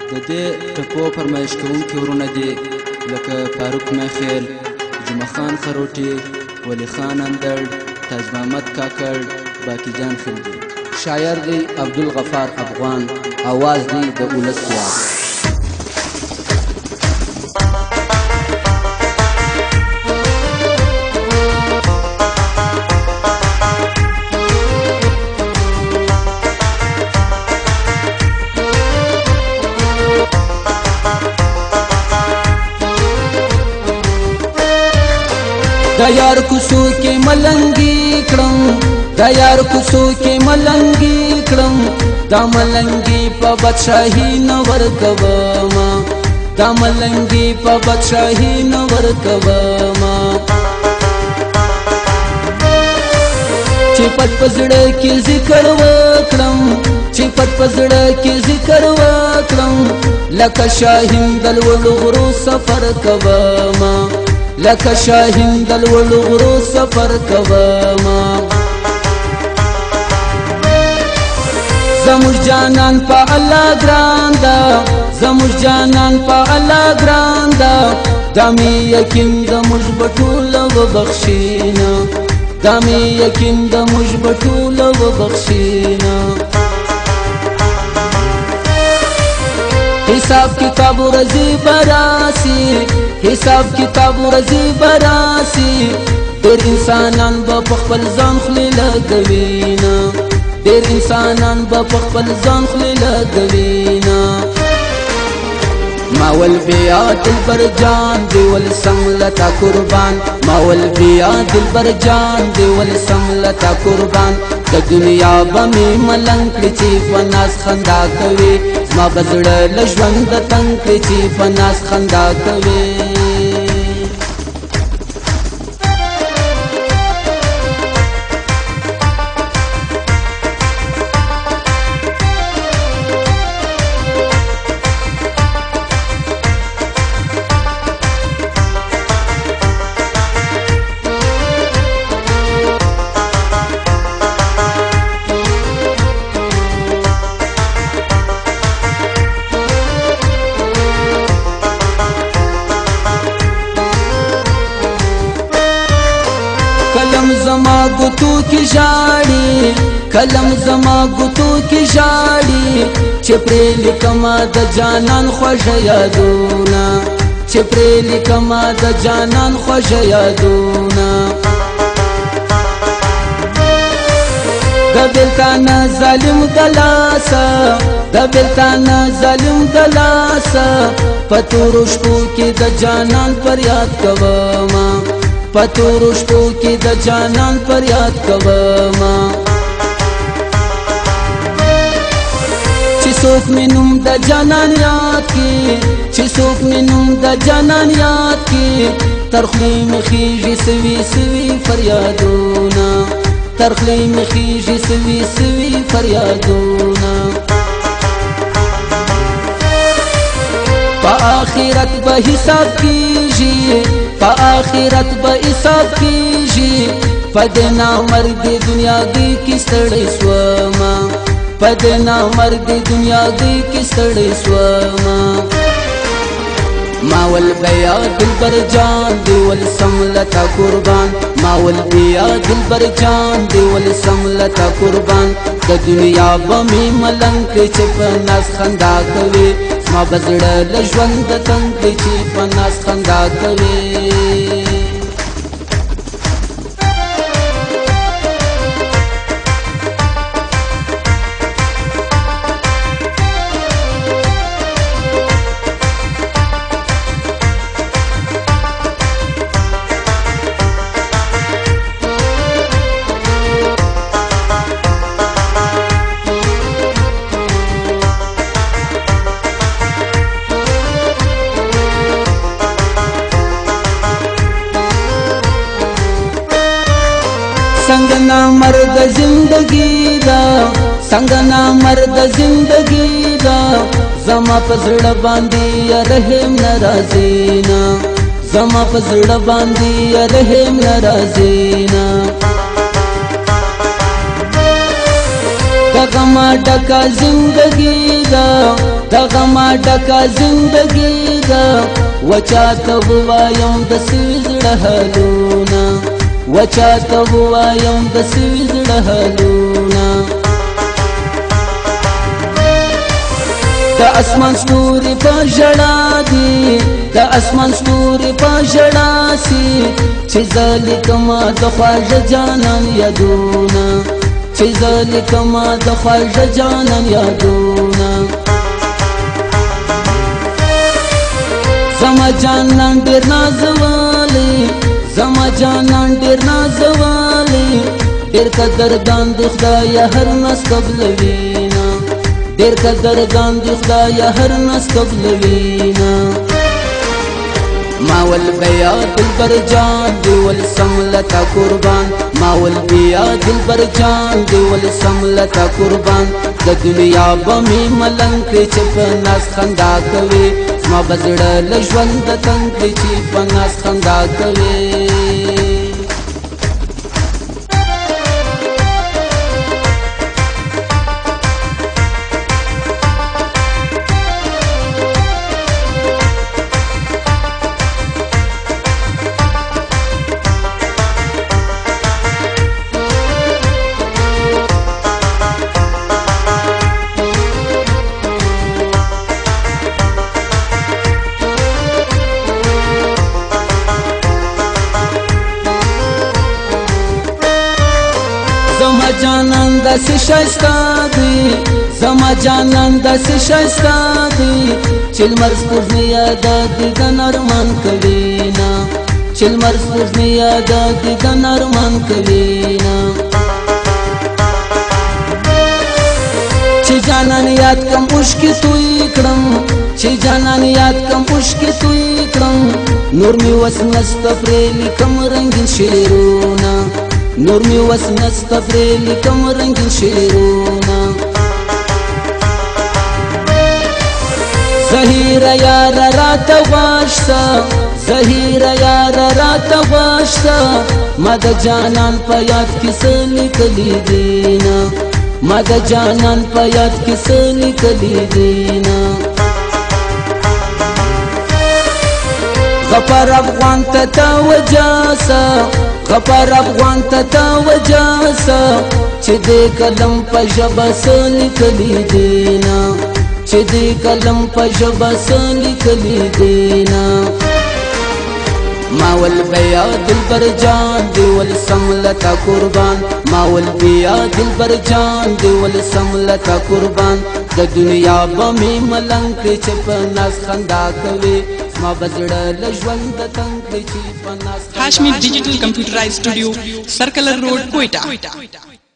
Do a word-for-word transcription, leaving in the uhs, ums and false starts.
د دې ټپو فرمایش کوونکي ورونه دي لکه فاروق میخیل، جمعه خان خروټي، ولی خان اندړ، تاج محمد کاکړ، باقی جان خلجي. شاعر دی عبدالغفار افغان، آواز دی د اولس یاد. د یار کوڅو کې ملنګي کړم، د یار کوڅو کې ملنګي کړم، دا ملنګي په بادشاهي نه ورکوما، دا ملنګي په بادشاهي نه ورکوما. چې پټ په زړه کې ذکر وکړم، چې پټ په زړه کې ذکر وکړم، لکه شاهین د لوړو غرو سفر کوما، لکه شاهین د لوړو غرو سفر کوما. زموږ جانان په الله ګران ده، زموږ جانان په الله ګران ده، دا مې یقین د موږ به ټوله وبخښینه، دا مې یقین د موږ به ټوله وبخښینه. حساب کتاب ورځي براسي، حساب کتاب ورځي براسي، ډېر انسانان به په خپل ځان خولې لګوینه، ډېر انسانان به په خپل ځان خولې لګوینه. ما ول بیا دلبر جان دی ول سملتا قربان، ما ول بیا دلبر جان دی ول سملتا قربان. د دنیا به مې ملنګ کړي چې په ناز خندا کوي، زما به زړه له ژونده تنګ کړي چې په ناز خندا کوي. کلم زما ګوتو کې ژاړي، کلم زما ګوتو کې ژاړي، چې پرې لیکما د جانان خوږه یادونه، چې پرې لیکما د جانان خوږه یادونه. د بېلتانه ظالم د لاسه، د بېلتانه ظالم د لاسه، په تورو شپو کې د جانان فریاد کوما، په تورو شپو کې د جانان فریاد کوما. چې څوک مې نوم د جانان یاد کړي، چې څوک مې نوم د جانان یاد کړي، تر خولې مې خیږي سوي سوي فریادونه، تر خولې مې خیږي سوي سوي فریادونه. په آخرت به حساب کیږي، په آخرت به حساب کیږي، په دې نامردې دنیاګۍ کې ستړی سوما، په دې نامردې دنیاګۍ کې ستړی سوما. ما ول بیا دلبر جان دی ول سملتا قربان، ما ول بیا دلبر جان دی ول سملتا قربان. د دنیا به مې ملنګ کړي چې په ناز خندا کوي، زما به زړه له ژونده تنګ کړي چې په ناز خندا کوي. څنګه نامرد زندگی دا، څنګه نامرد زندگی دا، زما په زړه باندې رحم ناراضي نه، زما په زړه باندې رحم ناراضي نه. غم ډکا زندگی دا دغه ما ډکه زندګي ده وچاته ووایم د سوي زړه حالونه وچاته ووایم د سوي زړه حالونه د اسمان ستوري په ژړا دي د اسمان ستوري په ژړا سي چې زه لیکمه د خواږه جانان یادونه چې زه لیکمه د خواږه جانان یادونه زما جانان ډېر نازولی زما جانان ډېر نازولی ډېر قدردان د خدایه هر نس قبلوینه ډېر قدردان د خدایه هر نس قبلوینه ما ول بیا دلبر جان دی ول سملتا قربان ما ول بیا دلبر جان دی ول سملتا قربان د دنیا بمی ملنګ چې په ناس خندا کوي ما بزړه لژوند د تنګ چې په ناس خندا کوي زما جانان داسې ښایسته دی زما جانان داسې ښایسته دی چې لمر سپوږمۍ یاده دیدن ارمان کوینه چې لمر سپوږمۍ یاده دیدن ارمان کوینه چې جانان یاد کم اوښکې توی کړم چې جانان یاد کم اوښکې توی کړم نور مې وس نسته پرې لیکم رنګین شعرونه نور می وس نسته پرې لیکم رنګین شعرونه زهیره یاره راته غوښته زهیره یاره راته غوښته ما د جانان په یاد کې څه لیکلي دینه ما د جانان په یاد کې څه لیکلي دینه غفار افغان ته توجه سه غفار افغان ته توجه سه چې دې قلم په ژبه څه لیکلي دینه چې دې قلم په ژبه څه لیکلي دینه ما ول بیا دلبر جان دی ول سملتا قربان ما ول بیا دلبر جان دی ول سملتا قربان د دنیا بمی ملنګ چې په ناس خندا کوي ما بزړه لژوند د تنګ چې په ناس Hashmi Digital Computerized Studio, Circular Road, Quetta.